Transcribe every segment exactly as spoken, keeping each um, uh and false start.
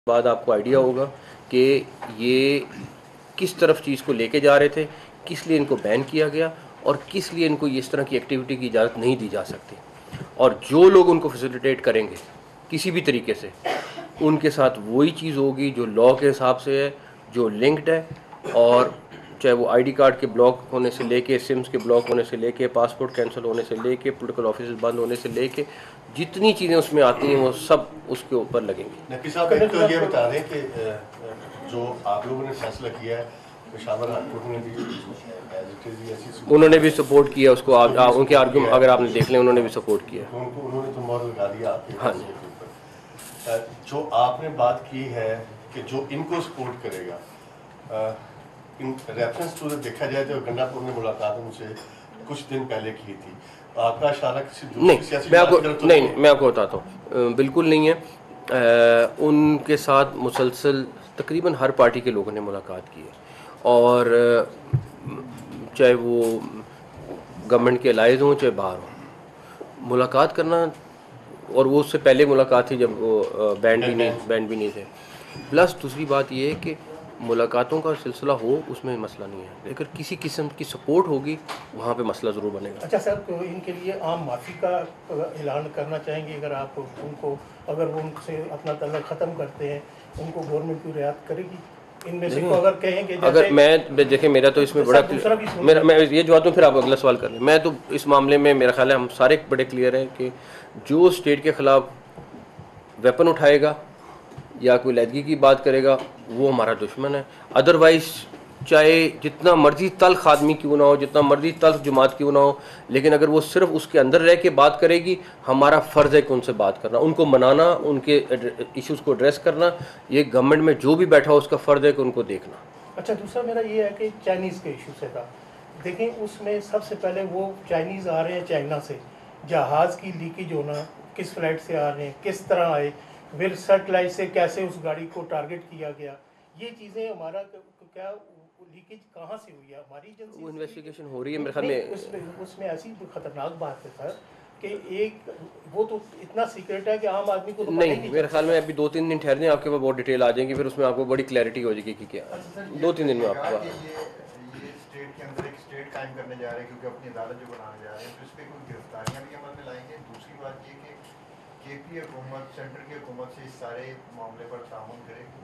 बाद आपको आइडिया होगा कि ये किस तरफ चीज़ को लेके जा रहे थे, किस लिए इनको बैन किया गया और किस लिए इनको इस तरह की एक्टिविटी की इजाज़त नहीं दी जा सकती। और जो लोग उनको फैसिलिटेट करेंगे किसी भी तरीके से, उनके साथ वही चीज़ होगी जो लॉ के हिसाब से है, जो लिंक्ड है। और चाहे वो आईडी कार्ड के ब्लॉक होने से लेके, सिम्स के ब्लॉक होने से लेके, पासपोर्ट कैंसिल होने से लेके, पॉलिटिकल ऑफिस बंद होने से लेके, जितनी चीज़ें उसमें आती हैं वो सब उसके ऊपर लगेंगी। नकी साहब, एक तो ये बता दें कि जो आप लोगों ने फैसला किया है, पेशावर हाईकोर्ट ने भी ऐसी उन्होंने भी सपोर्ट किया उसको। आ, आ, उनके आर्ग्यूमेंट अगर आपने देख लें, उन्होंने भी सपोर्ट किया। उनको उन्होंने तो मोहर लगा दिया आपके हाँ फैसले के ऊपर। जो आपने बात की है कि जो इनको सपोर्ट करेगा, इन रेफरेंस टू देखा जाए तो गंडापुर में मुलाकात उनसे कुछ दिन पहले की थी, आपका इशारा किसी दूसरी सियासी मैं आपको तो नहीं मैं आपको बताता हूँ, बिल्कुल नहीं है। आ, उनके साथ मुसलसल तकरीबन हर पार्टी के लोगों ने मुलाकात की है, और चाहे वो गवर्नमेंट के अलाइज हों चाहे बाहर हों, मुलाकात करना। और वो उससे पहले मुलाकात थी जब वो बैंड भी नहीं बैंड भी नहीं थे। प्लस दूसरी बात ये है कि मुलाकातों का सिलसिला हो, उसमें मसला नहीं है, लेकिन किसी किस्म की सपोर्ट होगी वहाँ पे मसला ज़रूर बनेगा। अच्छा सर, तो इनके लिए आम माफ़ी का ऐलान करना चाहेंगे? अगर आप उनको अगर वो उनसे अपना तल्लुक़ ख़त्म करते हैं, उनको गवर्नमेंट की रियायत करेगी इनमें से? को अगर कहेंगे अगर मैं देखें, मेरा तो इसमें बड़ा मेरा मैं ये जवाब दूँ फिर आप अगला सवाल कर लें। मैं तो इस मामले में मेरा ख्याल है हम सारे बड़े क्लियर हैं कि जो स्टेट के ख़िलाफ़ वेपन उठाएगा या कोई लहदगी की बात करेगा वो हमारा दुश्मन है। अदरवाइज़ चाहे जितना मर्जी तल्ख आदमी क्यों ना हो, जितना मर्जी तल्ख जमात क्यों ना हो, लेकिन अगर वो सिर्फ उसके अंदर रह के बात करेगी, हमारा फ़र्ज़ है कि उनसे बात करना, उनको मनाना, उनके इश्यूज़ को एड्रेस करना। ये गवर्नमेंट में जो भी बैठा हो उसका फ़र्ज़ है कि उनको देखना। अच्छा, दूसरा मेरा ये है कि चाइनीज़ के इशू से था, देखें उसमें सबसे पहले वो चाइनीज़ आ रहे हैं चाइना से, जहाज़ की लीकेज होना, किस फ्लाइट से आ रहे हैं, किस तरह आए, फिर सेटेलाइट से कैसे उस गाड़ी को टारगेट किया गया, ये चीज़ें हमारा क्या लीकेज कहाँ से हुई है? हमारी एजेंसी वो इन्वेस्टिगेशन हो रही है मेरे ख्याल में। उसमें उसमें ऐसी खतरनाक बात है सर कि एक वो तो इतना सीक्रेट है कि आम आदमी को तो नहीं, नहीं मेरे ख्याल में अभी दो तीन दिन ठहरने आपके पास बहुत डिटेल आ जाएंगी, फिर उसमें आपको बड़ी क्लैरिटी हो जाएगी कि क्या। दो तीन दिन में आपको ये स्टेट के अंदर एक स्टेट कायम करने जा रहे हैं क्योंकि अपनी अदालत जो बनाने जा रहे हैं, तो इस पर कोई गिरफ्तारियां भी अमल में लाएंगे। दूसरी बात ये कि केपी हुकूमत सेंटर की हुकूमत से इस सारे मामले पर तामुन करेगी।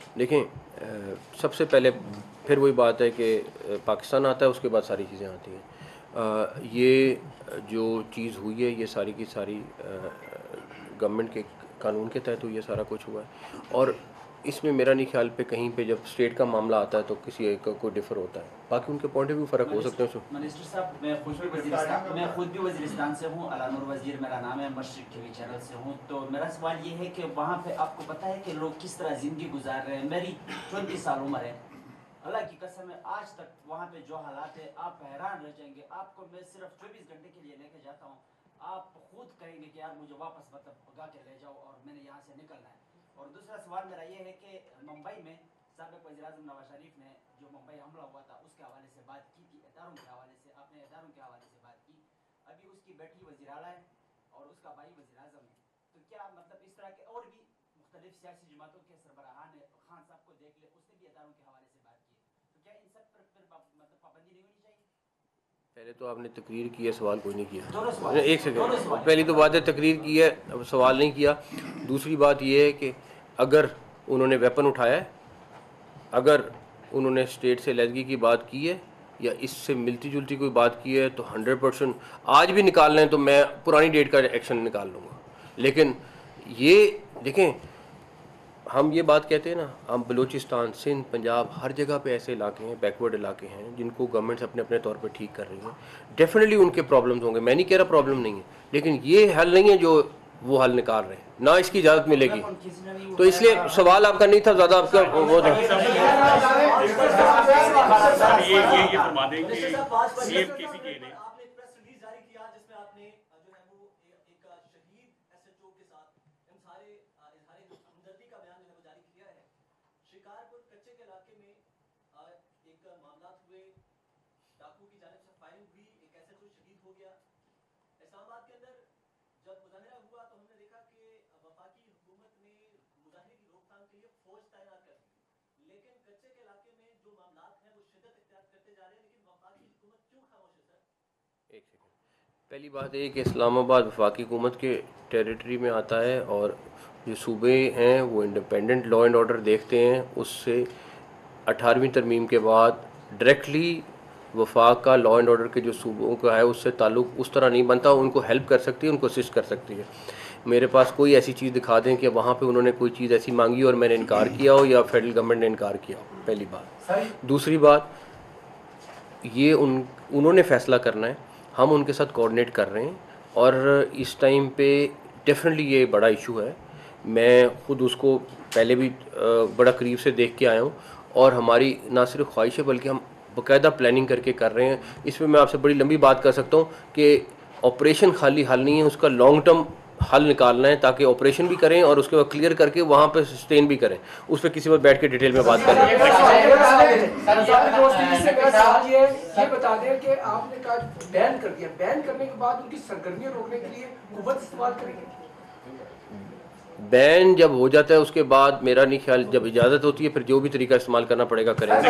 देखें, सबसे पहले फिर वही बात है कि पाकिस्तान आता है, उसके बाद सारी चीज़ें आती हैं। ये जो चीज़ हुई है ये सारी की सारी गवर्नमेंट के कानून के तहत हुई है, सारा कुछ हुआ है। और इसमें मेरा नहीं ख्याल पे कहीं पे जब स्टेट का मामला आता है तो किसी एक को डिफ़र होता है, बाकी उनके पॉइंट ऑफ व्यू फ़र्क हो सकते हैं। मिनिस्टर साहब, मैं खुद भी वज़ीरिस्तान मैं खुद भी वज़ीरिस्तान से हूँ, अलानुर वज़ीर मेरा नाम है, मशरिक टीवी चैनल से हूँ। तो मेरा सवाल ये है कि वहाँ पे आपको पता है कि लोग किस तरह ज़िंदगी गुजार रहे हैं। मेरी चौंतीस साल उम्र है, अल्लाह की कसम है, आज तक वहाँ पे जो हालात है आप हैरान रह जाएंगे। आपको मैं सिर्फ चौबीस घंटे के लिए लेके जाता हूँ, आप खुद कहेंगे कि यार मुझे वापस मतलब भगा के ले जाओ और मैंने यहाँ से निकलना है। और दूसरा सवाल मेरा ये है कि मुंबई में साबिक़ वज़ीर-ए-आज़म नवाज शरीफ ने जो मुंबई हमला हुआ था उसके हवाले से बात की थी, इदारों के हवाले से, अपने इदारों के हवाले से बात की। अभी उसकी बेटी वज़ीर आला है और उसका भाई वज़ीर-ए-आज़म है, तो क्या मतलब इस तरह के और भी मुख्तलिफ सियासी जमातों के सरबराहान ने खान साहब को देख ले, उसने भी इदारों के हवाले से बात की, तो क्या इन सब पर फिर मतलब पाबंदी नहीं होनी चाहिए? पहले तो आपने तकरीर की है, सवाल कोई नहीं किया। एक सेकंड, पहली तो बात है तकरीर की है, अब सवाल नहीं किया। दूसरी बात यह है कि अगर उन्होंने वेपन उठाया है, अगर उन्होंने स्टेट से लहदगी की बात की है या इससे मिलती जुलती कोई बात की है तो हंड्रेड परसेंट आज भी निकाल लें तो मैं पुरानी डेट का एक्शन निकाल लूँगा। लेकिन ये देखें, हम ये बात कहते हैं ना, हम बलूचिस्तान, सिंध, पंजाब, हर जगह पे ऐसे इलाके हैं, बैकवर्ड इलाके हैं जिनको गवर्नमेंट्स अपने अपने तौर पे ठीक कर रही हैं। डेफिनेटली उनके प्रॉब्लम्स होंगे, मैं नहीं कह रहा प्रॉब्लम नहीं है, लेकिन ये हल नहीं है जो वो हल निकाल रहे हैं, ना इसकी इजाज़त मिलेगी। तो इसलिए सवाल आपका नहीं था ज़्यादा, आपका वो था। शिकारपुर कच्चे के इलाके में एक मामला हुए, डाकू की जानिब से फायरिंग हुई, एक ऐसे तो शहीद हो गया। इस्लामाबाद के अंदर जब मुजाहिरा हुआ तो हमने देखा कि वफाकी हुकूमत ने मुजाहिरे की रोकथाम के लिए कच्चे के इलाके में जो मामलात हैं वो शिद्दत इख्तियार करते जा रहे हैं, लेकिन वफाकी हुकूमत क्यों खामोश है सर? एक सेकंड। पहली बात ये कि इस्लामाबाद वफाकी हुकूमत के टेरिटरी में आता है और जो सूबे हैं वो इंडिपेंडेंट लॉ एंड ऑर्डर देखते हैं। उससे अठारहवीं तरमीम के बाद डायरेक्टली वफाक का लॉ एंड ऑर्डर के जो सूबों का है उससे ताल्लुक़ उस तरह नहीं बनता। उनको हेल्प कर सकती है, उनको असिस्ट कर सकती है। मेरे पास कोई ऐसी चीज़ दिखा दें कि वहाँ पे उन्होंने कोई चीज़ ऐसी मांगी और मैंने इनकार किया हो या फेडरल गवर्नमेंट ने इनकार किया हो, पहली बात। दूसरी बात, ये उन उन्होंने फ़ैसला करना है, हम उनके साथ कोऑर्डिनेट कर रहे हैं और इस टाइम पे डेफिनेटली ये बड़ा इशू है। मैं ख़ुद उसको पहले भी बड़ा करीब से देख के आया हूँ और हमारी ना सिर्फ ख्वाहिश है बल्कि हम बाकायदा प्लानिंग करके कर रहे हैं। इसमें मैं आपसे बड़ी लंबी बात कर सकता हूँ कि ऑपरेशन खाली हल नहीं है, उसका लॉन्ग टर्म हल निकालना है ताकि ऑपरेशन भी करें और उसके बाद क्लियर करके वहाँ पे सस्टेन भी करें। उस पर किसी वक्त बैठ के डिटेल में बात करें। ये बता दें कि आपने कहा बैन कर दिया, बैन करने के बाद उनकी सरगर्मियां रोकने के लिए कुव्वत इस्तेमाल करेंगे? बैन जब हो जाता है उसके बाद मेरा नहीं ख्याल, जब इजाज़त होती है फिर जो भी तरीका इस्तेमाल करना पड़ेगा करेंगे।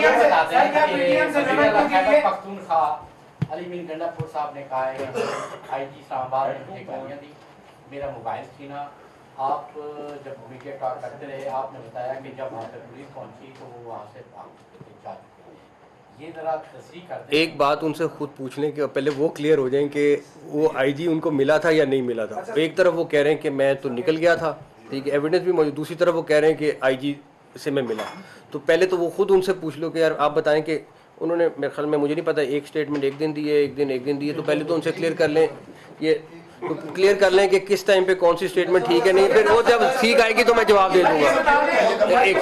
अलीमीन गंडापुर साहब ने कहा है आई जी इस्लामाबाद ने मुझे गालियाँ दी, मेरा मोबाइल छीना। आप जब मीडिया टॉक करते रहे आपने बताया कि जब वहाँ पर पुलिस पहुँची तो वो वहाँ से भाग जा चुके। ये ज़रा तस्रीह करते हैं। एक बात उनसे खुद पूछने के पहले वो क्लियर हो जाए कि वो आईजी उनको मिला था या नहीं मिला था। एक तरफ वो कह रहे हैं कि मैं तो निकल गया था, ठीक है, एविडेंस भी मौजूद, दूसरी तरफ वो कह रहे हैं कि आईजी से मैं मिला। तो पहले तो वो खुद उनसे पूछ लो कि यार आप बताएं कि उन्होंने, मेरे ख्याल में, मुझे नहीं पता, एक स्टेटमेंट एक दिन दिए, एक दिन एक दिन दिए, तो पहले तो उनसे क्लियर कर लें, ये तो क्लियर कर लें कि किस टाइम पे कौन सी स्टेटमेंट ठीक है नहीं, फिर वो जब ठीक आएगी तो मैं जवाब दे दूंगा। एक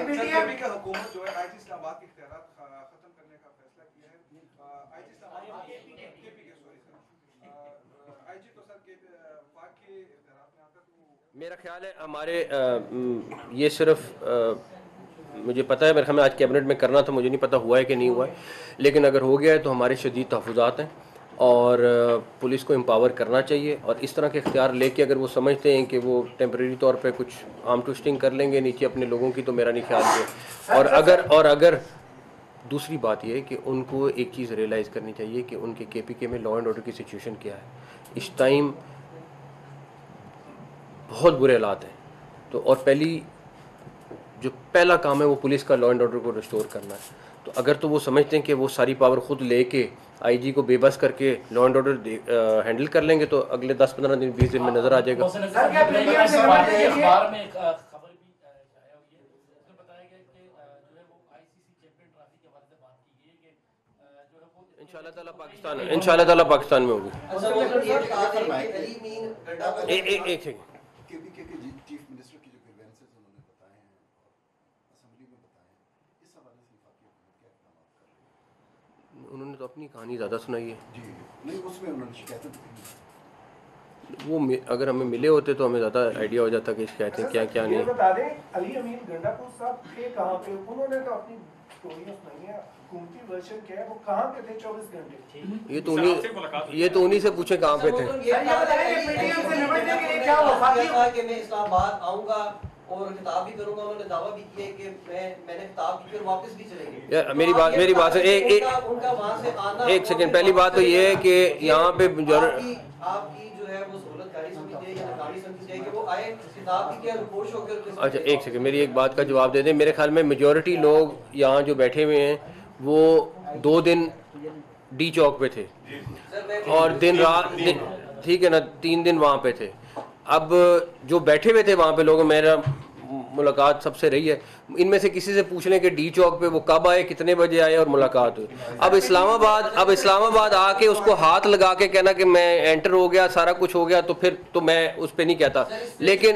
मेरा ख्याल है हमारे आ, ये सिर्फ आ, मुझे पता है, मेरे ख्याल में आज कैबिनेट में करना था, मुझे नहीं पता हुआ है कि नहीं हुआ है, लेकिन अगर हो गया है तो हमारे शदीद तहफ़्फ़ुज़ात हैं और पुलिस को एम्पावर करना चाहिए और इस तरह के इख्तियार लेके अगर वो समझते हैं कि वो टेम्परेरी तौर पे कुछ आर्म ट्विस्टिंग कर लेंगे नीचे अपने लोगों की, तो मेरा नहीं ख्याल है। और अगर और अगर दूसरी बात ये है कि उनको एक चीज़ रियलाइज़ करनी चाहिए कि उनके के पी के में लॉ एंड ऑर्डर की सिचुएशन क्या है। इस टाइम बहुत बुरे हालात हैं, तो और पहली जो पहला काम है वो पुलिस का लॉ एंड ऑर्डर को रिस्टोर करना है। तो अगर तो वो समझते हैं कि वो सारी पावर खुद लेके आईजी को बेबस करके लॉ एंड ऑर्डर हैंडल कर लेंगे तो अगले दस पंद्रह दिन बीस दिन में नजर आ जाएगा। इंशाल्लाह ताला पाकिस्तान इंशाल्लाह ताला पाकिस्तान में होगी। एक एक एक सेकंड, उन्होंने तो अपनी कहानी ज़्यादा सुनाई है जी, नहीं उसमें उन्होंने शिकायतें वो अगर हमें मिले होते तो हमें ज़्यादा आइडिया हो जाता कि शिकायतें क्या क्या नहीं। बता दें अली अमीन गंडापुर साहब थे कहाँ पे, उन्होंने तो अपनी स्टोरियां सुनाई है, हुकूमती वर्जन क्या है, वो कहाँ पे थे चौबीस घंटे? ये तो उन्हीं ये तो उन्हीं से पूछे कहाँ पे थे। मैं इस्लामाबाद आऊँगा और खिताब भी करूंगा, उन्होंने दावा भी किया कि मैं मैंने खिताब की फिर वापस भी चले गए। यार मेरी बात मेरी बात है एक एक उनका वहां से आना, एक सेकंड, पहली बात तो ये है कि यहाँ पे आपकी आपकी जो है वो सहूलतकारी समझी जाए या नाकामी समझी जाए कि वो आए खिताब की क्या रुपोश होकर। अच्छा एक सेकंड, मेरी एक बात का जवाब दे दें। मेरे ख्याल में मेजॉरिटी लोग यहाँ जो बैठे हुए हैं वो दो दिन डी चौक पे थे और दिन रात, ठीक है ना, तीन दिन वहाँ पे थे। अब जो बैठे हुए थे वहाँ पे लोग, मेरा मुलाकात सबसे रही है, इनमें से किसी से पूछ लें कि डी चौक पे वो कब आए, कितने बजे आए और मुलाकात हुई। अब इस्लामाबाद अब इस्लामाबाद आके उसको हाथ लगा के कहना कि मैं एंटर हो गया, सारा कुछ हो गया, तो फिर तो मैं उस पर नहीं कहता। लेकिन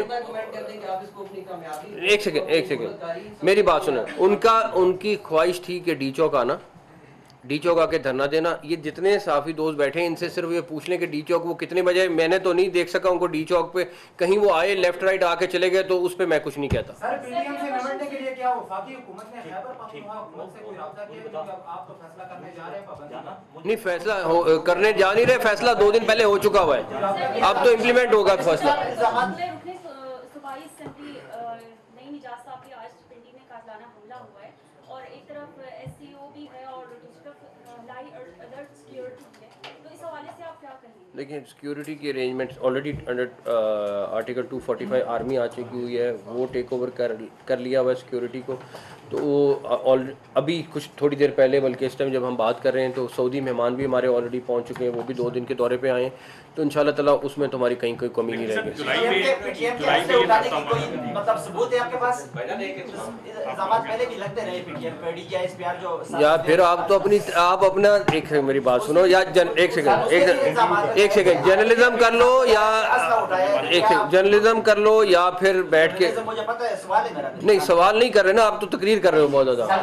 एक सेकेंड एक सेकेंड मेरी बात सुनो, उनका उनकी ख्वाहिश थी कि डी चौक आना, डी चौक आके धरना देना। ये जितने साफी दोस्त बैठे हैं इनसे सिर्फ ये पूछ लें कि डी चौक वो कितने बजे, मैंने तो नहीं देख सका उनको डी चौक पे, कहीं वो आए लेफ्ट राइट आके चले गए तो उस पे मैं कुछ नहीं कहता। सर पीडीएम से निपटने के लिए क्या वफाकी हुकूमत ने खैबर पख्तूनख्वा हुकूमत से कोई राब्ता किया कि अब आप तो फैसला करने जा रहे हैं पाबंदी? नहीं, फैसला हो, करने जा नहीं रहे, फैसला दो दिन पहले हो चुका हुआ है, अब तो इम्प्लीमेंट होगा फैसला। कातलाना हमला हुआ है और एक तरफ एससीओ भी है और दूसरी तरफ लाई अलर्ट सिक्योरिटी भी है, तो इस हवाले से आप क्या कहेंगे? देखिए, सिक्योरिटी के arrangements already under article two forty five army आ चुकी हुई है, वो टेक ओवर कर कर लिया हुआ है सिक्योरिटी को। तो ऑल अभी कुछ थोड़ी देर पहले, बल्कि इस टाइम जब हम बात कर रहे हैं तो सऊदी मेहमान भी हमारे ऑलरेडी पहुंच चुके हैं, वो भी दो दिन के दौरे पे आए हैं। तो इंशाल्लाह ताला उसमें तो हमारी कहीं कोई कमी नहीं रहेगी। या फिर आप तो अपनी आप अपना एक सेकंड मेरी बात सुनो, या जन, एक सेकंड एक एक सेकंड जर्नलिज्म कर लो, या एक सेकंड जर्नलिज्म कर लो, या फिर बैठ के नहीं सवाल नहीं कर रहे ना, आप तो तकरीर कर रहे हो बहुत ज़्यादा।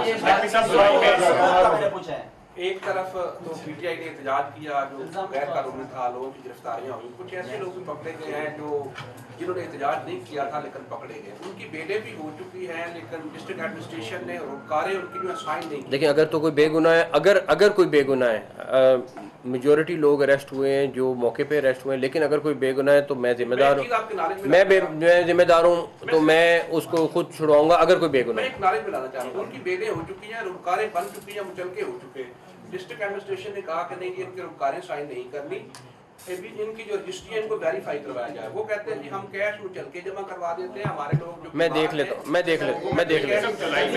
एक तरफ तो पीटीआई ने एहतजाज किया, जो गैर कानूनी था, लोगों की गिरफ्तारियां हुई, कुछ ऐसे लोग भी पकड़े गए हैं जो जिन्होंने एहतजाज नहीं किया था लेकिन पकड़े गए। उनकी बेलें भी हो चुकी हैं लेकिन डिस्ट्रिक्ट एडमिनिस्ट्रेशन ने रोकारे उनकी जो साइन नहीं। देखिए, अगर तो कोई बेगुनाह है, अगर अगर कोई बेगुनाह है, मेजॉरिटी लोग अरेस्ट हुए हैं जो मौके पे अरेस्ट हुए हैं, लेकिन अगर कोई बेगुनाह है तो मैं जिम्मेदार हूँ, मैं मैं जिम्मेदार हूँ, तो मैं उसको खुद छुड़वाऊंगा अगर कोई बेगुनाह है। मैं एक नॉलेज मिलाना चाह रहा हूँ, उनकी बेलें हो चुकी हैं, रुकारें बन चुकी हैं, मुचलके हो चुके हैं। डिस्ट्रिक्ट एडमिनिस्ट्रेशन ने कहा कि नहीं, इनके रुकारें साइन नहीं करनी, इनकी जो रजिस्ट्री है इनको वेरीफाई करवाया जाए। वो कहते हैं जी हम कैश मुचलके जमा करवा देते हैं, हमारे लोग जो मैं देख लेता हूँ मैं देख लेता हूँ मैं देख लेता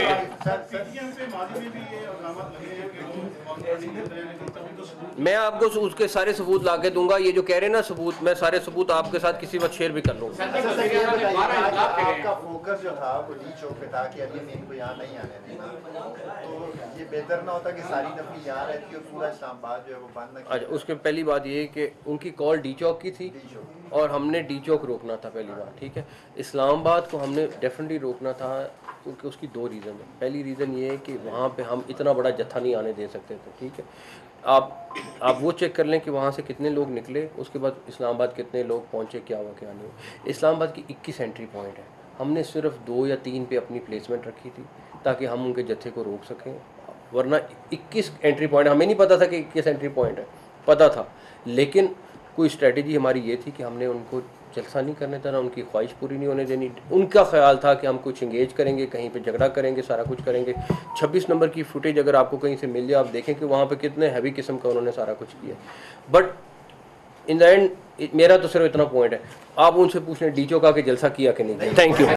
मैं आपको उसके सारे सबूत ला के दूंगा। ये जो कह रहे हैं ना सबूत, मैं सारे सबूत आपके साथ किसी वक्त शेयर भी कर लूँगा। आपका फोकस जो था वो डी चौक पे था कि अभी इनको यहाँ नहीं आने देना, तो ये बेहतर ना होता कि सारी नफरी यहाँ रहती और पूरा इस्लामाबाद जो है वो बंद ना। अच्छा, उसके पहली बात ये कि उनकी कॉल डी चौक की थी और हमने डी चौक रोकना था पहली बार, ठीक है। इस्लामाबाद को हमने डेफिनेटली रोकना था क्योंकि उसकी दो रीज़न है। पहली रीज़न ये है कि वहाँ पे हम इतना बड़ा जत्था नहीं आने दे सकते थे, ठीक है। आप आप वो चेक कर लें कि वहाँ से कितने लोग निकले, उसके बाद इस्लामाबाद कितने लोग पहुँचे, क्या हुआ क्या नहीं हुआ। इस्लामाबाद की इक्कीस एंट्री पॉइंट है, हमने सिर्फ दो या तीन पे अपनी प्लेसमेंट रखी थी ताकि हम उनके जत्थे को रोक सकें, वरना इक्कीस एंट्री पॉइंट, हमें नहीं पता था कि इक्कीस एंट्री पॉइंट है, पता था, लेकिन कोई स्ट्रेटजी हमारी ये थी कि हमने उनको जलसा नहीं करने देना, उनकी ख्वाहिश पूरी नहीं होने देनी। उनका ख्याल था कि हम कुछ इंगेज करेंगे, कहीं पे झगड़ा करेंगे, सारा कुछ करेंगे। छब्बीस नंबर की फुटेज अगर आपको कहीं से मिल जाए, आप देखें कि वहाँ पे कितने हैवी किस्म का उन्होंने सारा कुछ किया। बट इन द एंड मेरा तो सिर्फ इतना पॉइंट है, आप उनसे पूछ लें डी चौक का कि जलसा किया कि नहीं। Thank you.